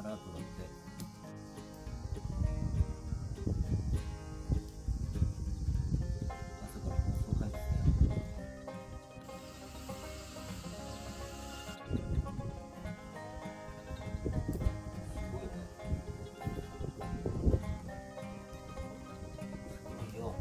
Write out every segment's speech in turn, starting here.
なと思って。朝から放送入ってたよ。すごいね。すごいよ。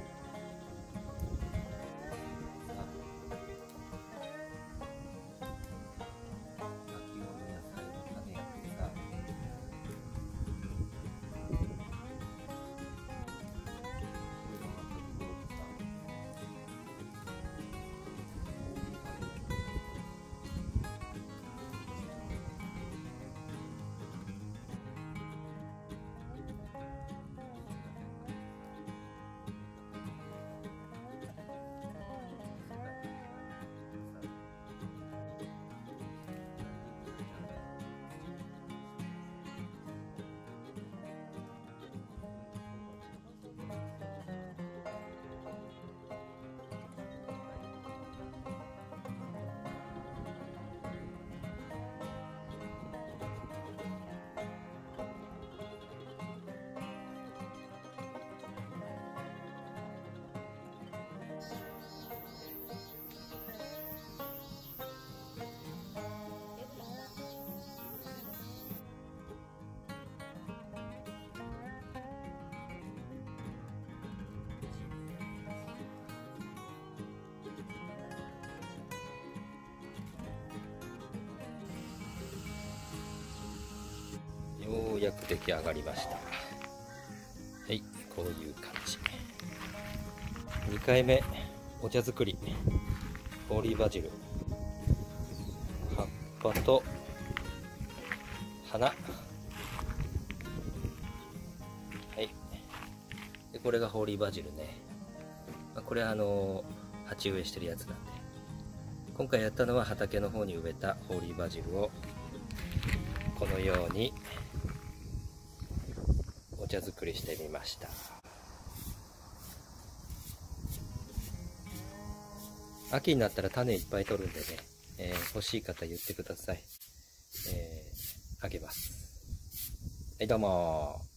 ようやく出来上がりました。はい、こういう感じ。2回目お茶作り。ホーリーバジル、葉っぱと花。はい、でこれがホーリーバジルね。これは鉢植えしてるやつなんで、今回やったのは畑の方に植えたホーリーバジルをこのようにお茶作りしてみました。秋になったら種いっぱい取るんでね、欲しい方言ってください。あげます。はい、どうもー。